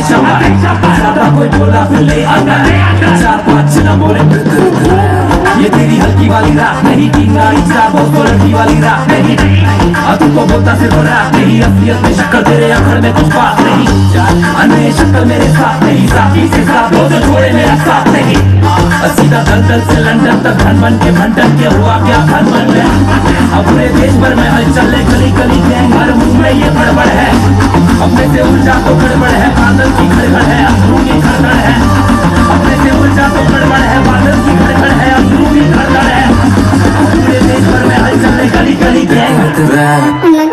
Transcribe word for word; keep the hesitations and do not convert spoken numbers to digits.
शमा ज्यादा कोई बोला फिर ले आना, चार पाँच ना बोले ये तेरी हल्की वाली रात नहीं, तीन गाड़ी चार दोस्तों लड़की वाली रात नहीं, अब तुमको बोलता सिर्फ रात नहीं, असलियत में शक्कर तेरे अखड़ में कुछ बात नहीं, अन्य शक्कर मेरे साथ नहीं, साथी से साथ हो जो छोड़े मेरा साथ नहीं, सीधा दलदल से लंदन तक धन बन के भंडन के हुआ क्या धन बन गया, अब पूरे देश भर में हलचल है, गली गली गैंग हर मुंह में ये गड़बड़ है, अपने से उल्टा तो गड़बड़ है, बादल की गड़बड़ है, अंदरूनी गड़बड़ है, अपने से उल्टा तो गड़बड़ है, बादल की गड़बड़ है, अंदरूनी गड़बड़ है, पूरे देश भर में हलचल है, गली गली गैंग।